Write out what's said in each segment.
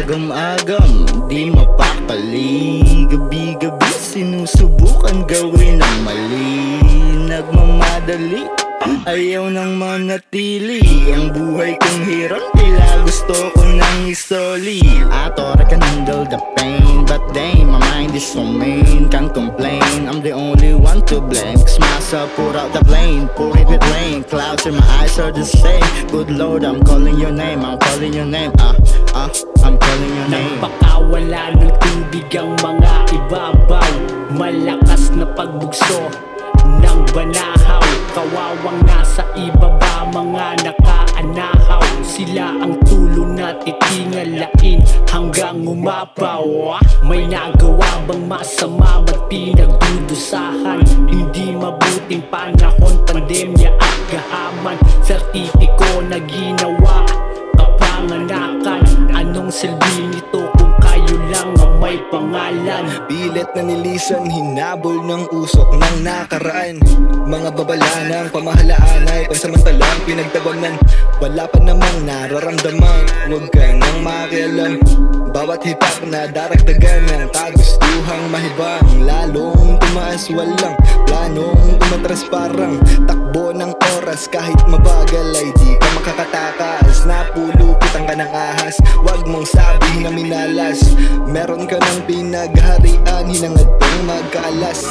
Agam-agam, di mapakali. Gabi-gabi sinusubukan gawin ang mali. Nagmamadali, ayaw nang manatili. Ang buhay kong hirap, tila gusto ko nang isoli. I thought I can handle the pain, but dang, my mind is so mean. Can't complain, I'm the only one to blame. Cause myself put out the blame, pour it with rain. Clouds in my eyes are the same. Good Lord, I'm calling your name, I'm calling your name. I'm calling your name. Nagpakawala ng tubig ang mga ibabaw. Malakas na pagbugso ng banahaw. Kawawang nasa ibaba, mga nakaanahaw. Sila ang tulo na titingalain hanggang umapaw. May nagawa bang masama, ba't pinagdudusahan? Hindi mabuting panahon, pandemya at kahaman. Sertipiko na ginawa, kapanganakan. Anong silbi nito kung kayo lang ang may pangalan? Pilit na nilisan, hinabol ng usok ng nakaraan. Mga babala ng pamahalaan ay pansamantalang pinagtawanan. Wala pa namang nararamdaman, huwag ka nang makialam. Bawat hipak na daragdagan ng kagustuhang mahibang. Lalong tumaas, walang planong umatras. Parang takbo ng oras, kahit mabagal ay di ka makakatakas. Napulupitan ka ng ahas, wag mong sabihin na minalas. Meron ka ng pinagharian, hinangad pang magkalas.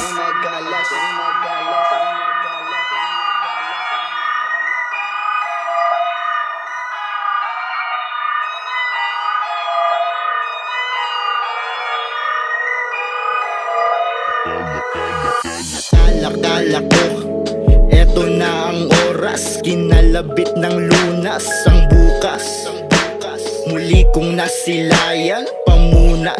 Akala ko, eto na ang oras. Kinalabit ng lunas ang bukas. Muli kong nasilayan, pamunas.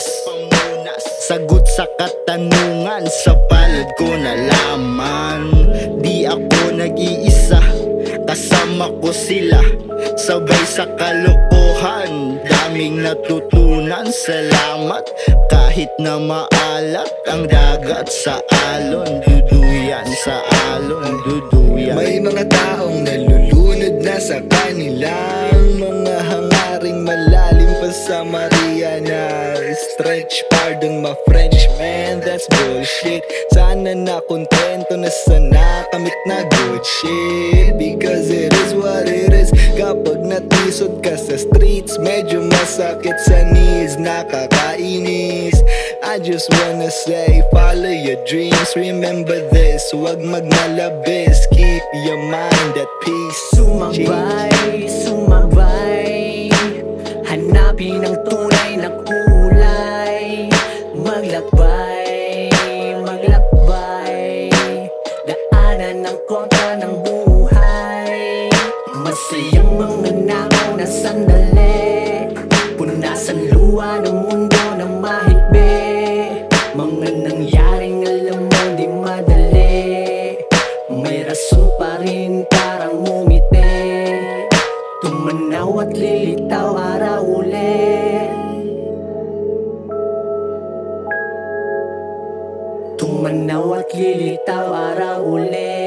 Sagot sa katanungan, sa palad ko nalaman. Di ako nag-iisa, kasama ko sila. Sabay sa kalokohan, daming natutunan. Salamat, kahit na maalat ang dagat sa alon. Duduyan sa alon, duduyan. May mga taong nalulunod na sa kanilang mga hangaring malalim pa sa Mariana. Stretch, pardon my French, man, that's bullshit. Sana na kontento na sa nakamit na good shit. Because it is what it is. Kapag natisod ka sa streets, medyo masakit sa knees, nakakainis. I just wanna say, follow your dreams. Remember this, huwag magmalabis. Keep your mind at peace. Sumabay, sumabay, hanapin ang tunay na kulay. Maglakbay, maglakbay, daanan ng kontra ng buhay. Masayang mga nakaw na sandali, punasan luha ng mundo ng mahigbi. Mga nangyaring alam mo di madali, may rason pa rin parang ngumiti. Tumanaw at lilitaw araw ulit. Tumanaw at lilitaw araw ulit.